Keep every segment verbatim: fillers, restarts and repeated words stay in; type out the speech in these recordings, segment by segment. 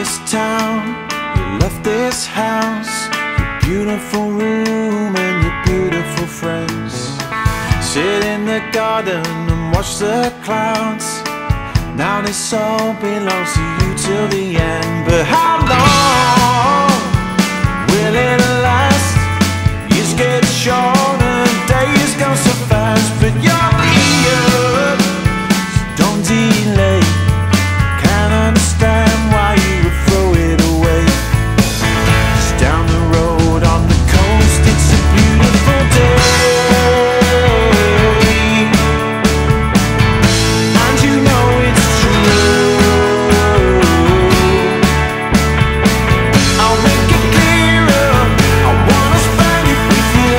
this town, you left this house, your beautiful room and your beautiful friends. Sit in the garden and watch the clouds. Now this all belongs to you till the end. But how long will it last? Years get shorter, days go so fast. But you're here, so don't delay. Can't understand why you would throw it away. Just down the road on the coast, it's a beautiful day. And you know it's true. I'll make it clearer, I wanna spend it with you.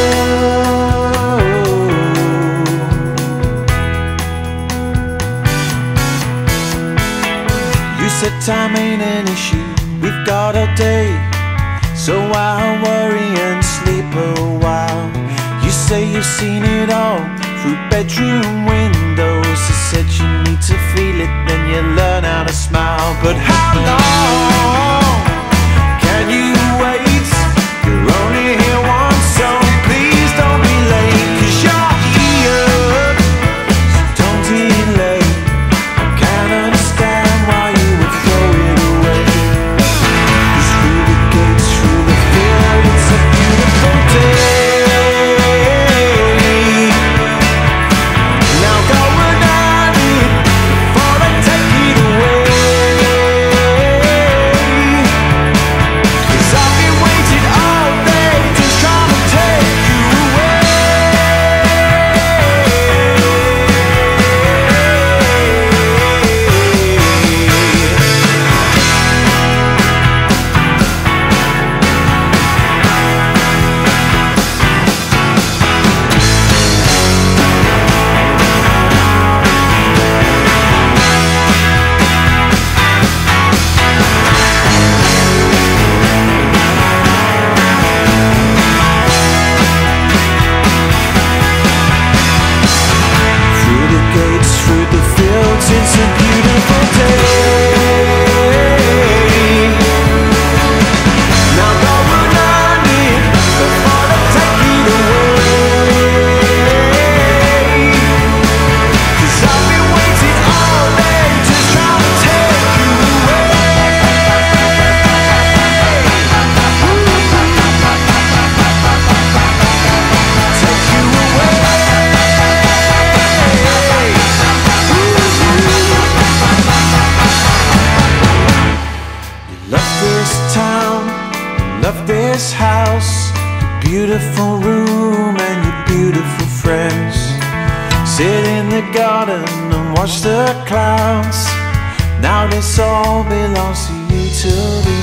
You said time ain't an issue, we've got all day, so I'll worry and sleep a while. You say you've seen it all through bedroom windows. I said you need to feel it, then you learn how to smile. But how long can you wait? You're only here once, so please don't be late. 'Cause you're here, so don't delay. I can't understand why you would throw it away. 'Cause through the gates, through the field, it's a beautiful day. Now go and earn it before they take it away. 'Cause I've been waiting all day, just trying to take you away. Through the gates, through the fields, it's a beautiful day. Now go and earn it before they take it away. 'Cause I've been waiting all day, just trying to take you away. Take you away. You love this town, you love this house, your beautiful room and your beautiful friends. Sit in the garden and watch the clouds. Now this all belongs to you till the